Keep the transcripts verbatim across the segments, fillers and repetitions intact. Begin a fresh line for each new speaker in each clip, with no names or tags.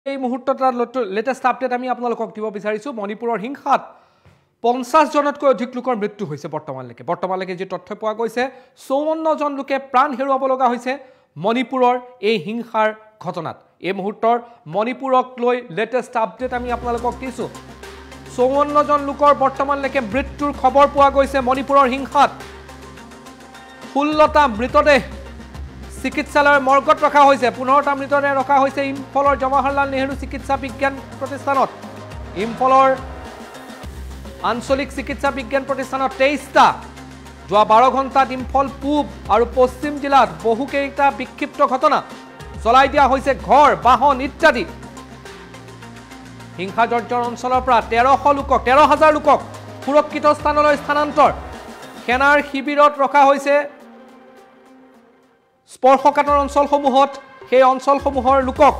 এই মুহূৰ্তত latest update আমি আপোনালোকক দিব বিচাৰিছোঁ মণিপুৰৰ হিংসাত পঞ্চাছ জনতকৈ অধিক লোকৰ মৃত্যু হৈছে বৰ্তমানলৈকে বৰ্তমানলৈকে যি তথ্য পোৱা গৈছে চৌৱন্ন জন লোকে প্ৰাণ হেৰুৱাব লগা হৈছে মণিপুৰৰ এই হিংসাৰ ঘটনাত এই মুহূৰ্তৰ মণিপুৰক লৈ লেটেষ্ট আপডেট আমি আপোনালোকক দিছোঁ চৌৱন্ন জন লোকৰ বৰ্তমানলৈকে মৃত্যুৰ খবৰ পোৱা গৈছে মণিপুৰৰ হিংসাত ষোল্লটা মৃতদেহ চিকিৎসালয়ৰ মৰ্গত ৰখা হৈছে পোন্ধৰটা মৃতদেহ ৰখা হৈছে ইম্ফলৰ জৱাহৰলাল নেহৰু চিকিৎসা বিজ্ঞান প্ৰতিষ্ঠানত ইম্ফলৰ আঞ্চলিক চিকিৎসা বিজ্ঞান প্ৰতিষ্ঠানত তেইছটা যোৱা বাৰ ঘণ্টাত ইম্ফল পূব আৰু পশ্চিম জিলাত বহুকেইটা বিক্ষিপ্ত ঘটনা জ্বলাই দিয়া হৈছে ঘৰ বাহন ইত্যাদি হিংসাজৰ্জৰ অঞ্চলৰ পৰা তেৰশ লোকক তেৰ হাজাৰ লোকক সুৰক্ষিত স্থানলৈ স্থানান্তৰ সেনাৰ শিবিৰত ৰখা হৈছে স্পৰ্শকাতৰ অঞ্চলসমূহত সেই অঞ্চলসমূহৰ লোকক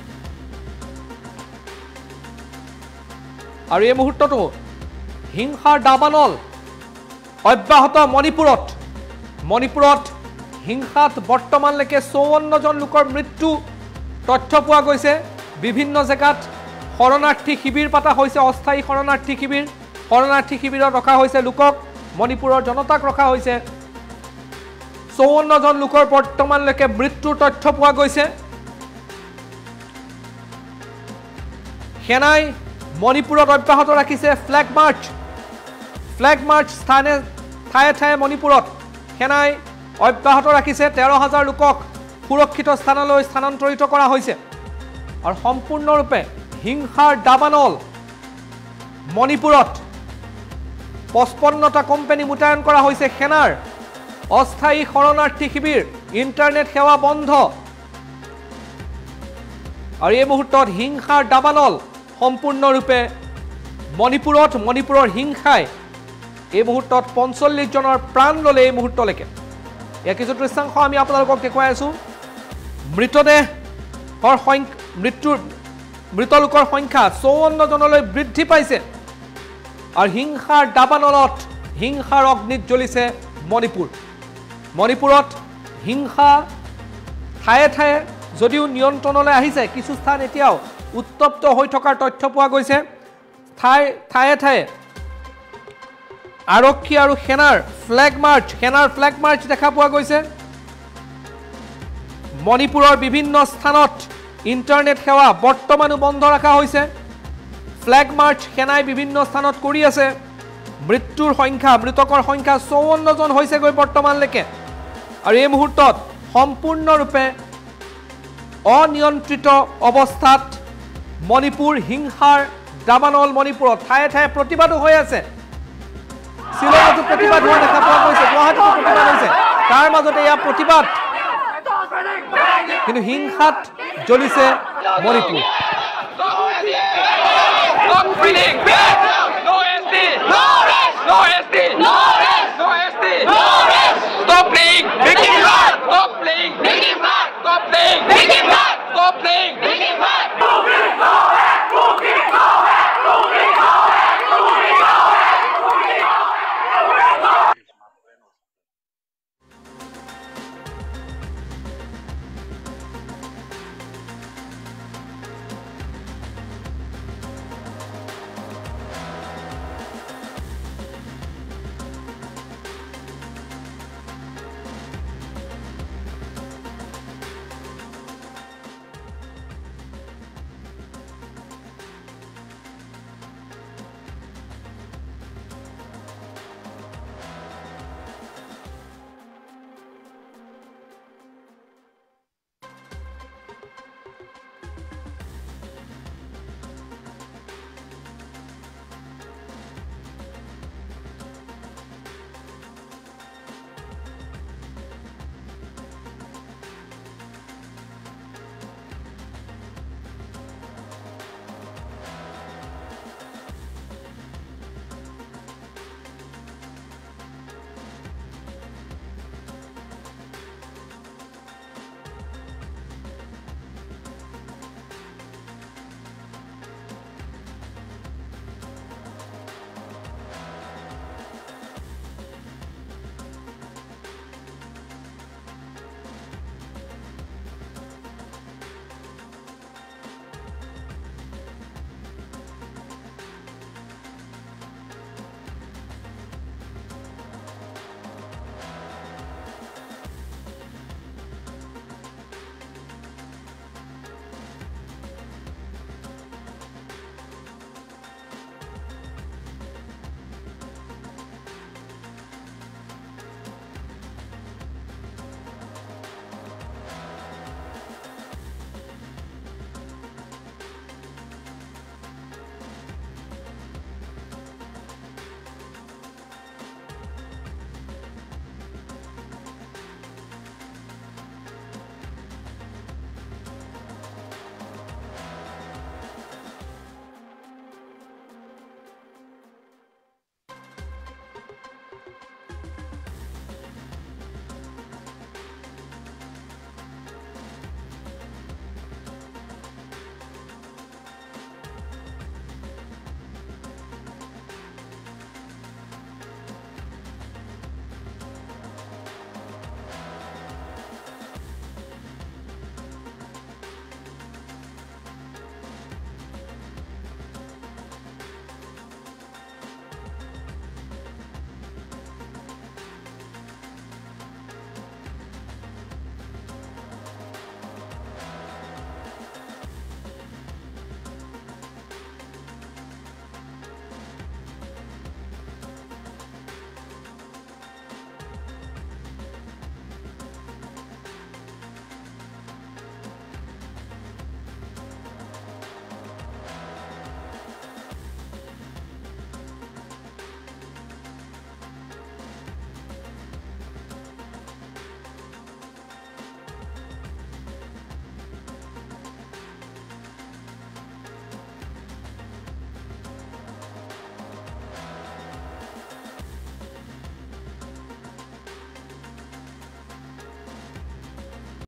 আৰু এই মুহূৰ্তটো হিংসাৰ দাবানল অব্যাহত মণিপুৰত মণিপুৰত হিংসাত বৰ্তমানলৈকে চৌৱন্ন জন লোকৰ মৃত্যু তথ্য পোৱা গৈছে বিভিন্ন জেগাত শৰণাৰ্থী শিবিৰ পাতা হৈছে অস্থায়ী শৰণাৰ্থী শিবিৰ শৰণাৰ্থী শিবিৰত ৰখা হৈছে লোকক মণিপুৰৰ জনতাক ৰখা হৈছে চৌৱন্ন জন লোকৰ বৰ্তমানলৈকে মৃত্যুৰ তথ্য পোৱা গৈছে সেনাই মণিপুৰত অব্যাহত ৰাখিছে ফ্লেগ মাৰ্চ ফ্লেগ মাৰ্চ স্থানে ঠায়ে ঠায়ে মণিপুৰত সেনাই অব্যাহত ৰাখিছে তেৰ হাজাৰ লোকক সুৰক্ষিত স্থানলৈ স্থানান্তৰিত কৰা হৈছে আৰু সম্পূৰ্ণৰূপে হিংসাৰ দাবানল মণিপুৰত পঁচপন্নটা কোম্পানী মুতায়ন কৰা হৈছে সেনাৰ অস্থায়ী শৰণাৰ্থী শিবিৰ ইণ্টাৰনেট সেৱা বন্ধ আৰু এই মুহূৰ্তত হিংসাৰ দাবানল সম্পূৰ্ণৰূপে মণিপুৰত মণিপুৰৰ হিংসাই এই মুহূৰ্তত পঞ্চল্লিছ জনৰ প্ৰাণ ল'লে এই মুহূৰ্তলৈকে ইয়াৰ কিছু দৃশ্যাংশ আমি আপোনালোকক দেখুৱাই আছোঁ মৃতদেহৰ সংখ্যা মৃত্যুৰ মৃত লোকৰ সংখ্যা চৌৱন্ন জনলৈ বৃদ্ধি পাইছে আৰু হিংসাৰ দাবানলত হিংসাৰ অগ্নিত জ্বলিছে মণিপুৰ মণিপুৰত হিংসা ঠায়ে ঠায়ে যদিও নিয়ন্ত্ৰণলৈ আহিছে কিছু স্থান এতিয়াও উত্তপ্ত হৈ থকাৰ তথ্য পোৱা গৈছে ঠাই ঠায়ে ঠায়ে আৰক্ষী আৰু সেনাৰ ফ্লেগ মাৰ্চ সেনাৰ ফ্লেগ মাৰ্চ দেখা পোৱা গৈছে মণিপুৰৰ বিভিন্ন স্থানত ইণ্টাৰনেট সেৱা বৰ্তমানো বন্ধ ৰখা হৈছে ফ্লেগ মাৰ্চ সেনাই বিভিন্ন স্থানত কৰি আছে মৃত্যুৰ সংখ্যা মৃতকৰ সংখ্যা চৌৱন্ন জন হৈছেগৈ বৰ্তমানলৈকে আৰু এই মুহূৰ্তত সম্পূৰ্ণৰূপে অনিয়ন্ত্ৰিত অৱস্থাত মণিপুৰ হিংসাৰ দাবানল মণিপুৰত ঠায়ে ঠায়ে প্ৰতিবাদো হৈ আছে শ্বিলঙতো প্ৰতিবাদ হোৱা দেখা পোৱা গৈছে গুৱাহাটীতো প্ৰতিবাদ হৈছে তাৰ মাজতে এয়া প্ৰতিবাদ কিন্তু হিংসাত জ্বলিছে Manipur
No S D! No rest! No S D! No rest! Stop playing! Make him run! Stop playing! Make him run! Stop playing! Make him run! Stop playing! Make him run!